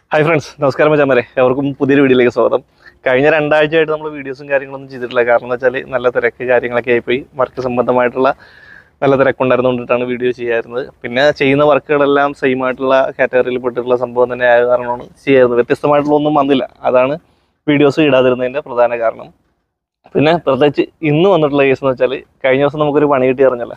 Hi friends, നമസ്കാരം മച്ചാമാരെ. എവർക്കും പുതിയൊരു വീഡിയോയിലേക്ക് സ്വാഗതം. കഴിഞ്ഞ രണ്ടാഴ്ചയായിട്ട് നമ്മൾ വീഡിയോസും കാര്യങ്ങളൊന്നും ചെയ്തിട്ടില്ല. കാരണം എന്ന് വെച്ചാൽ നല്ല തിരക്ക് കാര്യങ്ങളൊക്കെ ആയിപ്പോയി. വർക്ക് സംബന്ധമായിട്ടുള്ള നല്ല തിരക്കുണ്ടായിരുന്നുകൊണ്ടിട്ടാണ് വീഡിയോ ചെയ്യാറുന്നത്. പിന്നെ ചെയ്യുന്ന വർക്കുകളെല്ലാം സെയിം ആയിട്ടുള്ള കാറ്റഗറിയിൽ പെട്ടിട്ടുള്ള സംഭവം തന്നെ ആയ കാരണമാണ് ചെയ്യാറുന്നത്. വ്യത്യസ്തമായിട്ടുള്ള ഒന്നും വന്നില്ല. അതാണ് വീഡിയോസ് ഇടാതിരുന്നതിൻ്റെ പ്രധാന കാരണം. പിന്നെ പ്രത്യേകിച്ച് ഇന്ന് വന്നിട്ടുള്ള കേസ് എന്ന് വെച്ചാൽ, കഴിഞ്ഞ ദിവസം നമുക്കൊരു പണി കിട്ടി അറിഞ്ഞല്ലോ.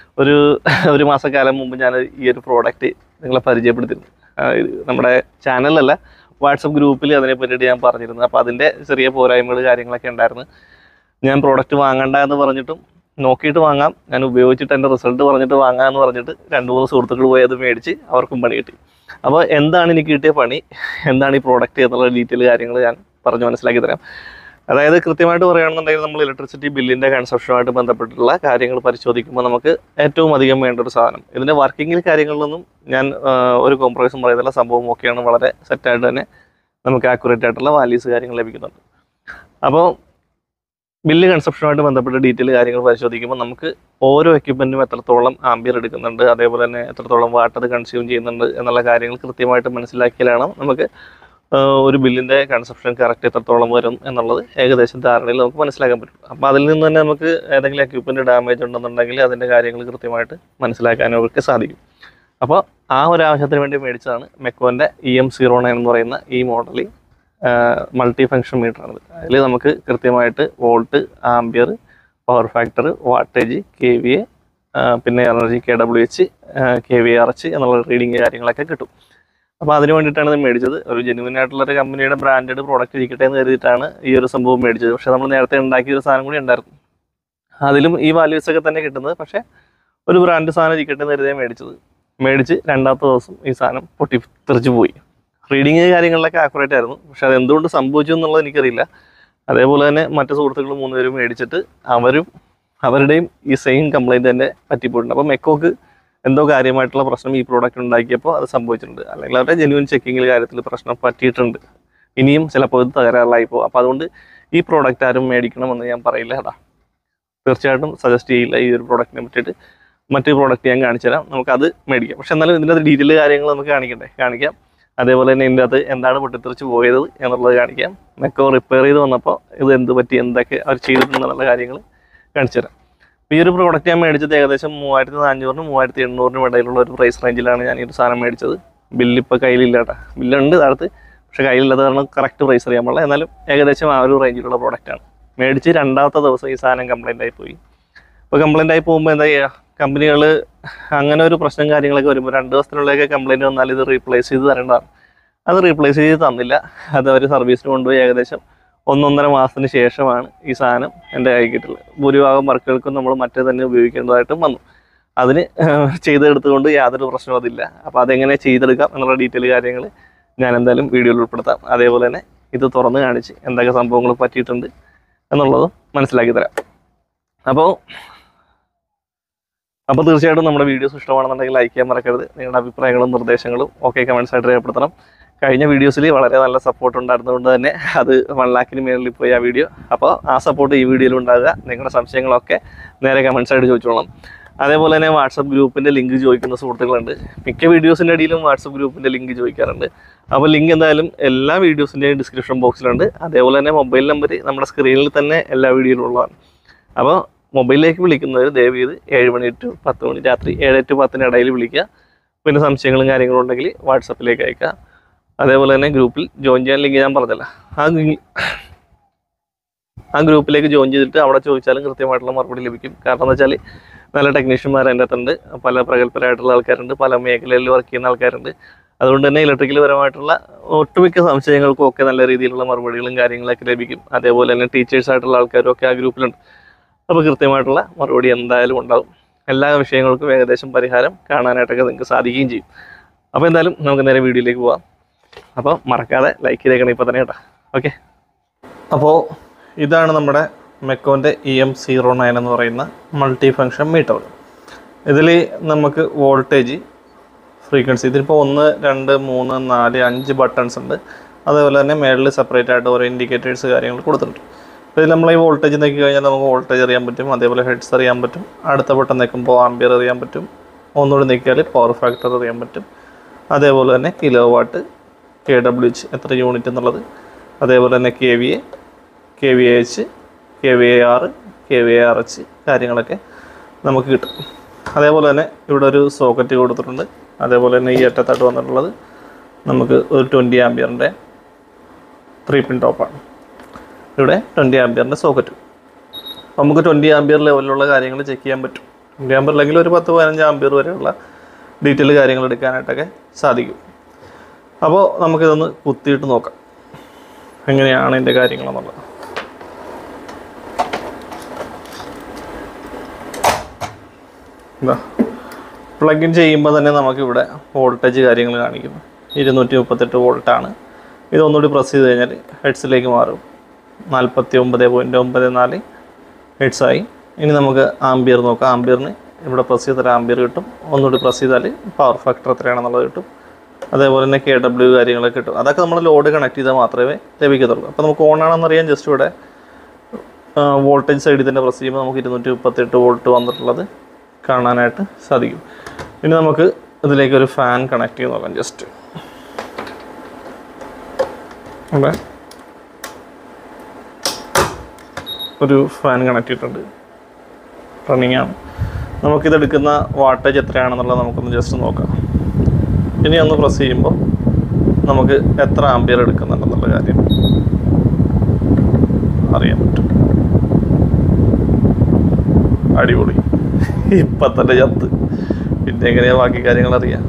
ഒരു മാസക്കാലം മുമ്പ് ഞാൻ ഈ ഒരു പ്രോഡക്റ്റ് നിങ്ങളെ പരിചയപ്പെടുത്തിയിരുന്നു. നമ്മുടെ ചാനലിലല്ല, വാട്സപ്പ് ഗ്രൂപ്പിൽ അതിനെ പറ്റിയിട്ട് ഞാൻ പറഞ്ഞിരുന്നു. അപ്പോൾ അതിൻ്റെ ചെറിയ പോരായ്മകൾ കാര്യങ്ങളൊക്കെ ഉണ്ടായിരുന്നു. ഞാൻ പ്രോഡക്റ്റ് വാങ്ങണ്ട എന്ന് പറഞ്ഞിട്ടും നോക്കിയിട്ട് വാങ്ങാം, ഞാൻ ഉപയോഗിച്ചിട്ട് എൻ്റെ റിസൾട്ട് പറഞ്ഞിട്ട് വാങ്ങാമെന്ന് പറഞ്ഞിട്ട് 2-3 സുഹൃത്തുക്കൾ പോയി അത് മേടിച്ച് അവർക്കും പണി കിട്ടി. അപ്പോൾ എന്താണ് എനിക്ക് കിട്ടിയ പണി, എന്താണ് ഈ പ്രോഡക്റ്റ് എന്നുള്ള ഡീറ്റെയിൽ കാര്യങ്ങൾ ഞാൻ പറഞ്ഞു മനസ്സിലാക്കി തരാം. അതായത് കൃത്യമായിട്ട് പറയുകയാണെന്നുണ്ടെങ്കിൽ, നമ്മൾ ഇലക്ട്രിസിറ്റി ബില്ലിൻ്റെ കൺസപ്ഷനുമായിട്ട് ബന്ധപ്പെട്ടിട്ടുള്ള കാര്യങ്ങൾ പരിശോധിക്കുമ്പോൾ നമുക്ക് ഏറ്റവും അധികം വേണ്ട ഒരു സാധനം, ഇതിൻ്റെ വർക്കിങ്ങിൽ കാര്യങ്ങളിലൊന്നും ഞാൻ ഒരു കോംപ്രമൈസും പറയുന്നില്ല. സംഭവം ഓക്കെയാണ്, വളരെ സെറ്റായിട്ട് തന്നെ നമുക്ക് ആക്യുറേറ്റ് ആയിട്ടുള്ള വാല്യൂസ് കാര്യങ്ങൾ ലഭിക്കുന്നുണ്ട്. അപ്പോൾ ബില്ല് കൺസപ്ഷനുമായിട്ട് ബന്ധപ്പെട്ട ഡീറ്റെയിൽ കാര്യങ്ങൾ പരിശോധിക്കുമ്പോൾ നമുക്ക് ഓരോ എക്യുപ്മെൻറ്റും എത്രത്തോളം ആംബിയർ എടുക്കുന്നുണ്ട്, അതേപോലെ തന്നെ എത്രത്തോളം വാട്ട് അത് കൺസ്യൂം ചെയ്യുന്നുണ്ട് എന്നുള്ള കാര്യങ്ങൾ കൃത്യമായിട്ട് മനസ്സിലാക്കിയാലാണ് നമുക്ക് ഒരു ബില്ലിൻ്റെ കൺസപ്ഷൻ കറക്റ്റ് എത്രത്തോളം വരും എന്നുള്ളത് ഏകദേശം ധാരണയിൽ നമുക്ക് മനസ്സിലാക്കാൻ പറ്റും. അപ്പോൾ അതിൽ നിന്ന് തന്നെ നമുക്ക് ഏതെങ്കിലും എക്യുപ്മെൻറ്റ് ഡാമേജ് ഉണ്ടെന്നുണ്ടെങ്കിൽ അതിൻ്റെ കാര്യങ്ങൾ കൃത്യമായിട്ട് മനസ്സിലാക്കാനൊക്കെ സാധിക്കും. അപ്പോൾ ആ ഒരു ആവശ്യത്തിന് വേണ്ടി മേടിച്ചതാണ് മെക്കോൻ്റെ EM09 എന്ന് പറയുന്ന ഈ മോഡലിൽ മൾട്ടി ഫങ്ഷൻ മീറ്ററാണിത്. അതിൽ നമുക്ക് കൃത്യമായിട്ട് volt, ampere, power factor, wattage, KVA, പിന്നെ എനർജി, KWH, KVRH എന്നുള്ള റീഡിങ് കാര്യങ്ങളൊക്കെ കിട്ടും. അപ്പോൾ അതിന് വേണ്ടിയിട്ടാണ് ഇത് മേടിച്ചത്. ഒരു ജെന്യുവൻ ആയിട്ടുള്ളൊരു കമ്പനിയുടെ ബ്രാൻഡഡ് പ്രോഡക്റ്റ് ഇരിക്കട്ടെ എന്ന് കരുതിയിട്ടാണ് ഈ ഒരു സംഭവം മേടിച്ചത്. പക്ഷേ നമ്മൾ നേരത്തെ ഉണ്ടാക്കിയ ഒരു സാധനം കൂടി ഉണ്ടായിരുന്നു, അതിലും ഈ വാല്യൂസൊക്കെ തന്നെ കിട്ടുന്നത്. പക്ഷേ ഒരു ബ്രാൻഡ് സാധനം ഇരിക്കട്ടെ എന്ന് കരുതിയാണ് മേടിച്ച് 2ാമത്തെ ദിവസം ഈ സാധനം പൊട്ടിത്തെറിച്ച് പോയി. റീഡിങ് കാര്യങ്ങളിലൊക്കെ ആക്യുറേറ്റ് ആയിരുന്നു, പക്ഷെ അത് എന്തുകൊണ്ട് സംഭവിച്ചു എന്നുള്ളത് എനിക്കറിയില്ല. അതേപോലെ തന്നെ മറ്റു സുഹൃത്തുക്കൾ 3 പേരും മേടിച്ചിട്ട് അവരുടെയും ഈ സെയിം കംപ്ലയിൻറ്റ് തന്നെ പറ്റിപ്പോയിട്ടുണ്ട്. അപ്പോൾ മെക്കോക്ക് എന്തോ കാര്യമായിട്ടുള്ള പ്രശ്നം ഈ പ്രോഡക്റ്റ് ഉണ്ടാക്കിയപ്പോൾ അത് സംഭവിച്ചിട്ടുണ്ട്. അല്ലെങ്കിൽ അവരുടെ ജെന്യുവൻ ചെക്കിങ്ങിൽ കാര്യത്തിൽ പ്രശ്നം പറ്റിയിട്ടുണ്ട്. ഇനിയും ചിലപ്പോൾ ഇത് തകരാറിലായിപ്പോൾ. അപ്പോൾ അതുകൊണ്ട് ഈ പ്രോഡക്റ്റ് ആരും മേടിക്കണമെന്ന് ഞാൻ പറയില്ല കേട്ടോ. തീർച്ചയായിട്ടും സജസ്റ്റ് ചെയ്യില്ല ഈ ഒരു പ്രോഡക്റ്റിനെ പറ്റിയിട്ട്. മറ്റൊരു പ്രോഡക്റ്റ് ഞാൻ കാണിച്ചു തരാം, നമുക്കത് മേടിക്കാം. പക്ഷെ എന്നാലും ഇതിൻ്റെ ഡീറ്റെയിൽ കാര്യങ്ങൾ നമുക്ക് കാണിക്കാം. അതേപോലെ തന്നെ ഇതിൻ്റെ അകത്ത് എന്താണ് പൊട്ടിത്തെറിച്ച് പോയത് എന്നുള്ളത് കാണിക്കാം. മെക്കോ റിപ്പയർ ചെയ്ത് വന്നപ്പോൾ ഇത് എന്ത് പറ്റി, എന്തൊക്കെ അവർ ചെയ്തിട്ടുണ്ടെന്നുള്ള കാര്യങ്ങൾ കാണിച്ചു തരാം. ഈ ഒരു പ്രോഡക്റ്റ് ഞാൻ മേടിച്ചത് ഏകദേശം 3400-നും 3800-നും ഇടയിലുള്ള ഒരു പ്രൈസ് റേഞ്ചിലാണ് ഞാൻ ഈ ഒരു സാധനം മേടിച്ചത്. ബില്ലിപ്പോൾ കയ്യിലില്ല കേട്ടോ, ബില്ലുണ്ട് താഴത്ത്, പക്ഷേ കയ്യിലില്ലാത്ത കാരണം കറക്റ്റ് പ്രൈസ് അറിയാൻ പാടില്ല. എന്നാലും ഏകദേശം ആ ഒരു റേഞ്ചിലുള്ള പ്രോഡക്റ്റാണ്. മേടിച്ച് 2ാമത്തെ ദിവസം ഈ സാധനം കംപ്ലൈൻ്റ് ആയി പോയി. അപ്പോൾ കംപ്ലൈൻ്റ് ആയി പോകുമ്പോൾ എന്താ ചെയ്യുക, കമ്പനികൾ അങ്ങനെ ഒരു പ്രശ്നം കാര്യങ്ങളൊക്കെ വരുമ്പോൾ 2 ദിവസത്തിനുള്ളിലൊക്കെ കംപ്ലൈൻറ്റ് വന്നാൽ ഇത് റീപ്ലേസ് ചെയ്ത് തരേണ്ടതാണ്. അത് റീപ്ലേസ് ചെയ്ത് തന്നില്ല. അത് അവർ സർവീസിന് കൊണ്ടുപോയി ഏകദേശം 1-1.5 മാസത്തിന് ശേഷമാണ് ഈ സാധനം എൻ്റെ കൈ കിട്ടുള്ളത്. ഭൂരിഭാഗം വർക്കുകൾക്കും നമ്മൾ മറ്റേ തന്നെ ഉപയോഗിക്കേണ്ടതായിട്ടും വന്നു. അതിന് ചെയ്തെടുത്തുകൊണ്ട് യാതൊരു പ്രശ്നവും അതില്ല. അപ്പോൾ അതെങ്ങനെ ചെയ്തെടുക്കാം എന്നുള്ള ഡീറ്റെയിൽ കാര്യങ്ങൾ ഞാൻ എന്തായാലും വീഡിയോയിൽ ഉൾപ്പെടുത്താം. അതേപോലെ തന്നെ ഇത് തുറന്ന് കാണിച്ച് എന്തൊക്കെ സംഭവങ്ങൾ പറ്റിയിട്ടുണ്ട് എന്നുള്ളതും മനസ്സിലാക്കി തരാം. അപ്പോൾ തീർച്ചയായിട്ടും നമ്മുടെ വീഡിയോസ് ഇഷ്ടമാണെന്നുണ്ടെങ്കിൽ ലൈക്ക് ചെയ്യാൻ മറക്കരുത്. നിങ്ങളുടെ അഭിപ്രായങ്ങളും നിർദ്ദേശങ്ങളും ഒക്കെ കമൻസ് ആയിട്ട് രേഖപ്പെടുത്തണം. കഴിഞ്ഞ വീഡിയോസിൽ വളരെ നല്ല സപ്പോർട്ട് ഉണ്ടായിരുന്നതുകൊണ്ട് തന്നെ അത് 1 ലാഖിന് മേളിൽ പോയി ആ വീഡിയോ. അപ്പോൾ ആ സപ്പോർട്ട് ഈ വീഡിയോയിൽ ഉണ്ടാകുക. നിങ്ങളുടെ സംശയങ്ങളൊക്കെ നേരെ കമൻസ് ആയിട്ട് ചോദിച്ചോളാം. അതേപോലെ തന്നെ വാട്സപ്പ് ഗ്രൂപ്പിൻ്റെ ലിങ്ക് ചോദിക്കുന്ന സുഹൃത്തുക്കളുണ്ട്. മിക്ക വീഡിയോസിൻ്റെ അടിയിലും വാട്സപ്പ് ഗ്രൂപ്പിൻ്റെ ലിങ്ക് ചോദിക്കാറുണ്ട്. അപ്പോൾ ലിങ്ക് എന്തായാലും എല്ലാ വീഡിയോസിൻ്റെയും ഡിസ്ക്രിപ്ഷൻ ബോക്സിലുണ്ട്. അതേപോലെ തന്നെ മൊബൈൽ നമ്പർ നമ്മുടെ സ്ക്രീനിൽ തന്നെ എല്ലാ വീഡിയോയിലും ഉള്ളതാണ്. അപ്പോൾ മൊബൈലിലേക്ക് വിളിക്കുന്നവർ ദയവ് ചെയ്ത് 7 മണി to 10 മണി, രാത്രി 7 to 10 ഇടയിൽ വിളിക്കുക. പിന്നെ സംശയങ്ങളും കാര്യങ്ങളും ഉണ്ടെങ്കിൽ വാട്സപ്പിലേക്ക് അയക്കുക. അതേപോലെ തന്നെ ഗ്രൂപ്പിൽ ജോയിൻ ചെയ്യാൻ ലിങ്ക് ഞാൻ പറഞ്ഞല്ലോ, ആ ഗ്രൂപ്പിലേക്ക് ജോയിൻ ചെയ്തിട്ട് അവിടെ ചോദിച്ചാലും കൃത്യമായിട്ടുള്ള മറുപടി ലഭിക്കും. കാരണം എന്ന് വെച്ചാൽ നല്ല ടെക്നീഷ്യന്മാർ അതിൻ്റെ അകത്തുണ്ട്, പല പ്രഗത്ഭരായിട്ടുള്ള ആൾക്കാരുണ്ട്, പല മേഖലയിൽ വർക്ക് ചെയ്യുന്ന ആൾക്കാരുണ്ട്. അതുകൊണ്ട് തന്നെ ഇലക്ട്രിക്കൽ പരമായിട്ടുള്ള ഒട്ടുമിക്ക സംശയങ്ങൾക്കും ഒക്കെ നല്ല രീതിയിലുള്ള മറുപടികളും കാര്യങ്ങളൊക്കെ ലഭിക്കും. അതേപോലെ തന്നെ ടീച്ചേഴ്സായിട്ടുള്ള ആൾക്കാരും ഒക്കെ ആ ഗ്രൂപ്പിലുണ്ട്. അപ്പോൾ കൃത്യമായിട്ടുള്ള മറുപടി എന്തായാലും ഉണ്ടാകും. എല്ലാ വിഷയങ്ങൾക്കും ഏകദേശം പരിഹാരം കാണാനായിട്ടൊക്കെ നിങ്ങൾക്ക് സാധിക്കുകയും ചെയ്യും. അപ്പോൾ എന്തായാലും നമുക്ക് നേരെ വീഡിയോയിലേക്ക് പോകാം. അപ്പോൾ മറക്കാതെ ലൈക്ക് ചെയ്തേക്കണം ഇപ്പോൾ തന്നെ കേട്ടോ. ഓക്കെ, അപ്പോൾ ഇതാണ് നമ്മുടെ മെക്കോൻ്റെ EM09 എന്ന് പറയുന്ന മൾട്ടി ഫങ്ഷൻ മീറ്റർ. ഇതിൽ നമുക്ക് വോൾട്ടേജ്, ഫ്രീക്വൻസി, ഇതിലിപ്പോൾ 1, 2, 3, 4, 5 ബട്ടൺസ് ഉണ്ട്. അതേപോലെ തന്നെ മേളിൽ സെപ്പറേറ്റ് ആയിട്ട് ഓരോ ഇൻഡിക്കേറ്റേഴ്സ് കാര്യങ്ങൾ കൊടുത്തിട്ടുണ്ട്. ഇതിൽ നമ്മൾ ഈ വോൾട്ടേജ് നോക്കി കഴിഞ്ഞാൽ നമുക്ക് വോൾട്ടേജ് അറിയാൻ പറ്റും, അതേപോലെ ഹെഡ്സ് അറിയാൻ പറ്റും. അടുത്ത ബട്ടൺ നിൽക്കുമ്പോൾ ആംബിയർ അറിയാൻ പറ്റും. ഒന്നുകൂടി നിൽക്കിയാൽ പവർ ഫാക്ടർ അറിയാൻ പറ്റും. അതേപോലെ തന്നെ കിലോ വാട്ട്, KWH എത്ര യൂണിറ്റ് എന്നുള്ളത്, അതേപോലെ തന്നെ KVA, KVAH, KVAR, KVARH കാര്യങ്ങളൊക്കെ നമുക്ക് കിട്ടും. അതേപോലെ തന്നെ ഇവിടെ ഒരു സോക്കറ്റ് കൊടുത്തിട്ടുണ്ട്. അതേപോലെ തന്നെ ഈ അറ്റത്തായിട്ട് വന്നിട്ടുള്ളത് നമുക്ക് ഒരു 20 ആംപിയറിൻ്റെ 3 പിൻ ടോപ്പാണ്. ഇവിടെ 20 ആംപിയറിൻ്റെ സോക്കറ്റ്. നമുക്ക് 20 ആംപിയർ ലെവലിലുള്ള കാര്യങ്ങൾ ചെക്ക് ചെയ്യാൻ പറ്റും. 20 ആംപിയർ അല്ലെങ്കിൽ ഒരു 10-15 ആംപിയർ വരെയുള്ള ഡീറ്റെയിൽ കാര്യങ്ങൾ എടുക്കാനായിട്ടൊക്കെ സാധിക്കും. അപ്പോൾ നമുക്കിതൊന്ന് കുത്തിയിട്ട് നോക്കാം എങ്ങനെയാണ് ഇതിൻ്റെ കാര്യങ്ങളെന്നുള്ളത്. എന്താ പ്ലഗ് ഇൻ ചെയ്യുമ്പോൾ തന്നെ നമുക്കിവിടെ വോൾട്ടേജ് കാര്യങ്ങൾ കാണിക്കുന്നു. 238 വോൾട്ടാണ്. ഇതൊന്നുകൂടി പ്രസ് ചെയ്ത് കഴിഞ്ഞാൽ ഹെഡ്സിലേക്ക് മാറും. 49.94 ഹെഡ്സായി. ഇനി നമുക്ക് ആംബിയർ നോക്കാം. ആംബിയറിന് ഇവിടെ പ്രസ് ചെയ്താൽ ആംബിയർ കിട്ടും. ഒന്നുകൂടി പ്രസ് ചെയ്താൽ പവർ ഫാക്ടർ എത്രയാണെന്നുള്ളത് കിട്ടും. അതേപോലെ തന്നെ KW കാര്യങ്ങളൊക്കെ കിട്ടും. അതൊക്കെ നമ്മൾ ലോഡ് കണക്ട് ചെയ്താൽ മാത്രമേ ലഭിക്കത്തുള്ളൂ. അപ്പോൾ നമുക്ക് ഓൺ ആണെന്നറിയാൻ ജസ്റ്റ് ഇവിടെ വോൾട്ടേജ് സൈഡിൽ തന്നെ പ്രസ് ചെയ്യുമ്പോൾ നമുക്ക് 238 വോൾട്ട് വന്നിട്ടുള്ളത് കാണാനായിട്ട് സാധിക്കും. ഇനി നമുക്ക് ഇതിലേക്കൊരു ഫാൻ കണക്ട് ചെയ്ത് നോക്കാം. ജസ്റ്റ് ഇവിടെ ഒരു ഫാൻ കണക്ട് ചെയ്തിട്ടുണ്ട്, റണ്ണിങ് ആണ്. നമുക്കിതെടുക്കുന്ന വാട്ടേജ് എത്രയാണെന്നുള്ളത് നമുക്കൊന്ന് ജസ്റ്റ് നോക്കാം. ഇനി ഒന്ന് പ്രസ് ചെയ്യുമ്പോൾ നമുക്ക് എത്ര ആംപിയർ എടുക്കുന്നുണ്ടെന്നുള്ള കാര്യം അറിയാൻ പറ്റും. അടിപൊളി, ഇപ്പം തന്നെ ചത്ത്. പിന്നെ എങ്ങനെയാണ് ബാക്കി കാര്യങ്ങൾ അറിയാം.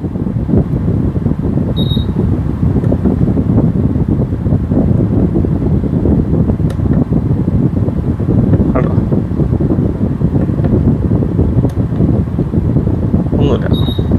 ഒന്നുമില്ല.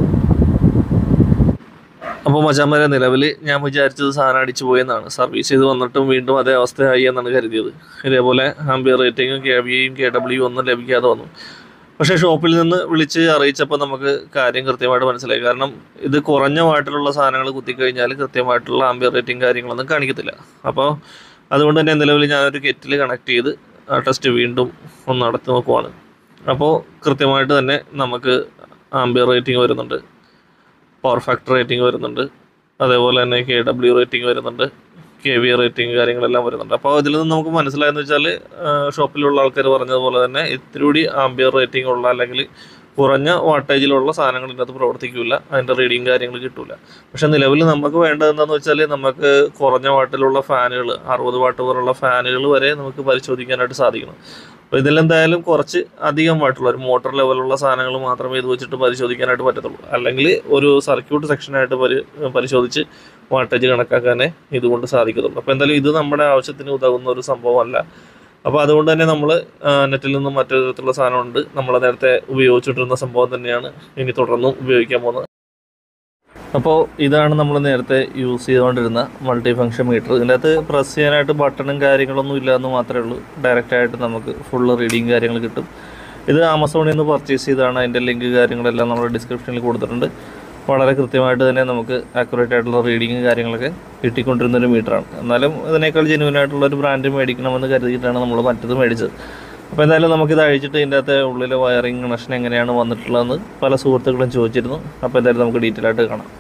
അപ്പോൾ മച്ചാന്മാരെ, നിലവിൽ ഞാൻ വിചാരിച്ചത് സാധനം അടിച്ചു പോയെന്നാണ്. സർവീസ് ചെയ്ത് വന്നിട്ടും വീണ്ടും അതേ അവസ്ഥയായി എന്നാണ് കരുതിയത്. ഇതേപോലെ ആംബിയർ റേറ്റിങ്ങും KVAയും KWയും ഒന്നും ലഭിക്കാതെ വന്നു. പക്ഷേ ഷോപ്പിൽ നിന്ന് വിളിച്ച് അറിയിച്ചപ്പോൾ നമുക്ക് കാര്യം കൃത്യമായിട്ട് മനസ്സിലായി. കാരണം ഇത് കുറഞ്ഞ വാട്ടിലുള്ള സാധനങ്ങൾ കുത്തിക്കഴിഞ്ഞാൽ കൃത്യമായിട്ടുള്ള ആംബിയർ റേറ്റിംഗ് കാര്യങ്ങളൊന്നും കാണിക്കത്തില്ല. അപ്പോൾ അതുകൊണ്ട് തന്നെ നിലവിൽ ഞാനൊരു കെറ്റിൽ കണക്ട് ചെയ്ത് ആ ടെസ്റ്റ് വീണ്ടും ഒന്ന് നടത്തി നോക്കുവാണ്. അപ്പോൾ കൃത്യമായിട്ട് തന്നെ നമുക്ക് ആംബിയർ റേറ്റിംഗ് വരുന്നുണ്ട്, പവർ ഫാക്ടർ റേറ്റിംഗ് വരുന്നുണ്ട്, അതേപോലെ തന്നെ KW റേറ്റിംഗ് വരുന്നുണ്ട്, KVA റേറ്റിംഗ് കാര്യങ്ങളെല്ലാം വരുന്നുണ്ട്. അപ്പോൾ ഇതിൽ നിന്ന് നമുക്ക് മനസ്സിലായെന്ന് വെച്ചാൽ ഷോപ്പിലുള്ള ആൾക്കാർ പറഞ്ഞതുപോലെ തന്നെ ഇത്തിരി കൂടി ആംബിയർ റേറ്റിംഗ് ഉള്ള അല്ലെങ്കിൽ കുറഞ്ഞ വാട്ടേജിലുള്ള സാധനങ്ങൾ ഇതിനകത്ത് പ്രവർത്തിക്കില്ല, അതിൻ്റെ റീഡിങ് കാര്യങ്ങൾ കിട്ടില്ല. പക്ഷേ നിലവിൽ നമുക്ക് വേണ്ടത് എന്താണെന്ന് വെച്ചാൽ നമുക്ക് കുറഞ്ഞ വാട്ടിലുള്ള ഫാനുകൾ, 60 വാട്ട് വരെയുള്ള ഫാനുകൾ വരെ നമുക്ക് പരിശോധിക്കാനായിട്ട് സാധിക്കണം. അപ്പോൾ ഇതിലെന്തായാലും കുറച്ച് അധികം വാട്ടുള്ള ഒരു മോട്ടോർ ലെവലുള്ള സാധനങ്ങൾ മാത്രമേ ഇത് വെച്ചിട്ട് പരിശോധിക്കാനായിട്ട് പറ്റത്തുള്ളൂ. അല്ലെങ്കിൽ ഒരു സർക്യൂട്ട് സെക്ഷനായിട്ട് പരിശോധിച്ച് വാട്ടേജ് കണക്കാക്കാനേ ഇതുകൊണ്ട് സാധിക്കത്തുള്ളൂ. അപ്പോൾ എന്തായാലും ഇത് നമ്മുടെ ആവശ്യത്തിന് ഉതകുന്ന ഒരു സംഭവമല്ല. അപ്പോൾ അതുകൊണ്ട് തന്നെ നമ്മൾ നെറ്റിൽ നിന്നും മറ്റൊരു തരത്തിലുള്ള സാധനമുണ്ട്. നമ്മൾ നേരത്തെ ഉപയോഗിച്ചിട്ടിരുന്ന സംഭവം തന്നെയാണ് ഇനി തുടർന്നും ഉപയോഗിക്കാൻ പോകുന്നത്. അപ്പോൾ ഇതാണ് നമ്മൾ നേരത്തെ യൂസ് ചെയ്തുകൊണ്ടിരുന്ന മൾട്ടി ഫംഗ്ഷൻ മീറ്റർ. ഇതിനകത്ത് പ്രസ് ചെയ്യാനായിട്ട് ബട്ടണും കാര്യങ്ങളൊന്നും ഇല്ല എന്ന് മാത്രമേ ഉള്ളൂ. ഡയറക്റ്റായിട്ട് നമുക്ക് ഫുള്ള് റീഡിങ് കാര്യങ്ങൾ കിട്ടും. ഇത് ആമസോണിൽ നിന്ന് പർച്ചേസ് ചെയ്താണ്. അതിൻ്റെ ലിങ്ക് കാര്യങ്ങളെല്ലാം നമ്മൾ ഡിസ്ക്രിപ്ഷനിൽ കൊടുത്തിട്ടുണ്ട്. വളരെ കൃത്യമായിട്ട് തന്നെ നമുക്ക് ആക്യുറേറ്റ് ആയിട്ടുള്ള റീഡിങ് കാര്യങ്ങളൊക്കെ കിട്ടിക്കൊണ്ടിരുന്നൊരു മീറ്ററാണ്. എന്നാലും ഇതിനേക്കാൾ ജെന്യുവനായിട്ടുള്ളൊരു ബ്രാൻഡ് മേടിക്കണമെന്ന് കരുതിയിട്ടാണ് നമ്മൾ മറ്റത് മേടിച്ചത്. അപ്പോൾ എന്തായാലും നമുക്കിത് അഴിച്ചിട്ട് ഇതിൻ്റെ അകത്തെ ഉള്ളിലെ വയറിങ് കണക്ഷൻ എങ്ങനെയാണ് വന്നിട്ടുള്ളതെന്ന് പല സുഹൃത്തുക്കളും ചോദിച്ചിരുന്നു. അപ്പോൾ എന്തായാലും നമുക്ക് ഡീറ്റെയിൽ ആയിട്ട് കാണാം.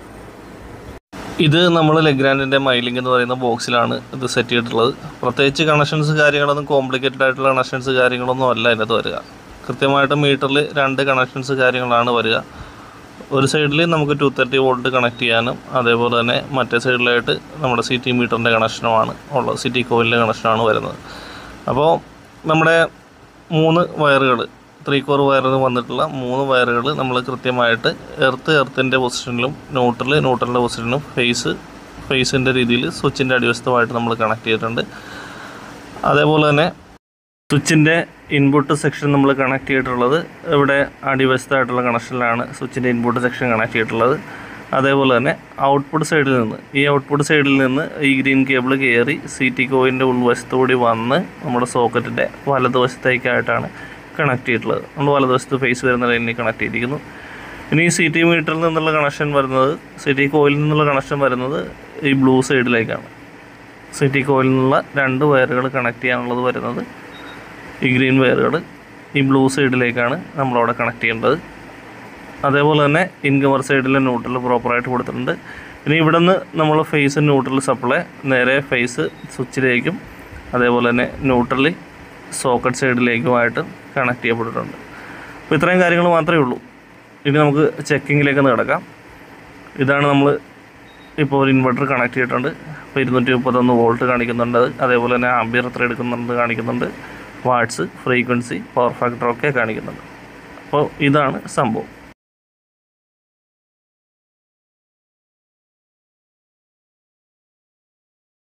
ഇത് നമ്മൾ ലെഗ്രാൻഡിൻ്റെ മൈലിംഗ് എന്ന് പറയുന്ന ബോക്സിലാണ് ഇത് സെറ്റ് ചെയ്തിട്ടുള്ളത്. പ്രത്യേകിച്ച് കണക്ഷൻസ് കാര്യങ്ങളൊന്നും കോംപ്ലിക്കേറ്റഡ് ആയിട്ടുള്ള കണക്ഷൻസ് കാര്യങ്ങളൊന്നും അല്ല ഇതിനകത്ത് വരിക. കൃത്യമായിട്ട് മീറ്ററിൽ 2 കണക്ഷൻസ് കാര്യങ്ങളാണ് വരിക. ഒരു സൈഡിൽ നമുക്ക് 230 വോൾട്ട് കണക്ട് ചെയ്യാനും അതേപോലെ തന്നെ മറ്റേ സൈഡിലായിട്ട് നമ്മുടെ CT മീറ്ററിൻ്റെ കണക്ഷനുമാണ് ഉള്ളത്. CT കോയിലിൻ്റെ കണക്ഷനാണ് വരുന്നത്. അപ്പോൾ നമ്മുടെ 3 വയറുകൾ, 3 കോർ വയറിന് വന്നിട്ടുള്ള 3 വയറുകൾ നമ്മൾ കൃത്യമായിട്ട് എർത്തിൻ്റെ പൊസിഷനിലും ന്യൂട്രലിൻ്റെ പൊസിഷനിലും ഫേസിൻ്റെ രീതിയിൽ സ്വിച്ചിൻ്റെ അടിവശത്തുമായിട്ട് നമ്മൾ കണക്ട് ചെയ്തിട്ടുണ്ട്. അതേപോലെ തന്നെ സ്വിച്ചിൻ്റെ ഇൻപുട്ട് സെക്ഷൻ നമ്മൾ കണക്ട് ചെയ്തിട്ടുള്ളത് ഇവിടെ അടിവശത്തായിട്ടുള്ള കണക്ഷനിലാണ് സ്വിച്ചിൻ്റെ ഇൻപുട്ട് സെക്ഷൻ കണക്ട് ചെയ്തിട്ടുള്ളത്. അതേപോലെ തന്നെ ഔട്ട്പുട്ട് സൈഡിൽ നിന്ന് ഈ ഗ്രീൻ കേബിൾ കയറി CT കോയിലിൻ്റെ ഉൾവശത്തുകൂടി വന്ന് നമ്മുടെ സോക്കറ്റിൻ്റെ വലതുവശത്തേക്കായിട്ടാണ് കണക്ട് ചെയ്തിട്ടുള്ളത്. നമ്മൾ വലതുവശത്ത് ഫേസ് വരുന്ന ലൈനിൽ കണക്ട് ചെയ്തിരിക്കുന്നു. ഇനി ഈ CT മീറ്ററിൽ നിന്നുള്ള കണക്ഷൻ വരുന്നത്, CT കോയിലിൽ നിന്നുള്ള കണക്ഷൻ വരുന്നത് ഈ ബ്ലൂ സൈഡിലേക്കാണ്. CT കോയിലിൽ നിന്നുള്ള 2 വയറുകൾ കണക്ട് ചെയ്യാനുള്ളത് വരുന്നത് ഈ ഗ്രീൻ വയറുകൾ ഈ ബ്ലൂ സൈഡിലേക്കാണ് നമ്മളവിടെ കണക്ട് ചെയ്യേണ്ടത്. അതേപോലെ തന്നെ ഇൻകമർ സൈഡിലെ ന്യൂട്രൽ പ്രോപ്പറായിട്ട് കൊടുത്തിട്ടുണ്ട്. ഇനി ഇവിടെ നിന്ന് നമ്മൾ ഫേസ് ന്യൂട്രൽ സപ്ലൈ നേരെ ഫേസ് സ്വിച്ചിലേക്കും അതേപോലെ തന്നെ ന്യൂട്രൽ സോക്കറ്റ് സൈഡിലേക്കുമായിട്ട് കണക്ട് ചെയ്യപ്പെട്ടിട്ടുണ്ട്. അപ്പോൾ ഇത്രയും കാര്യങ്ങൾ മാത്രമേ ഉള്ളൂ. ഇനി നമുക്ക് ചെക്കിങ്ങിലേക്ക് കിടക്കാം. ഇതാണ് നമ്മൾ ഇപ്പോൾ ഒരു ഇൻവെർട്ടർ കണക്ട് ചെയ്തിട്ടുണ്ട്. അപ്പോൾ 231 വോൾട്ട് കാണിക്കുന്നുണ്ട്. അതേപോലെ തന്നെ ആംബിയർ എത്ര എടുക്കുന്നുണ്ട് കാണിക്കുന്നുണ്ട്. വാട്ട്സ്, ഫ്രീക്വൻസി, പവർ ഫാക്ടർ ഒക്കെ കാണിക്കുന്നുണ്ട്. അപ്പോൾ ഇതാണ് സംഭവം.